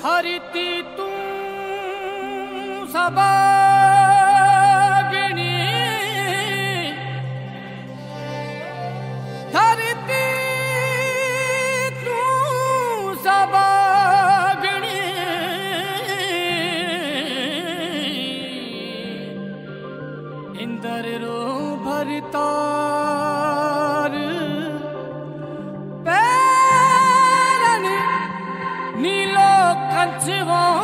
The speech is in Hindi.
धरती तू सबागिनी, धरती तू सबागिनी, इंदर रो भरतार पैरन नीलो कंचवा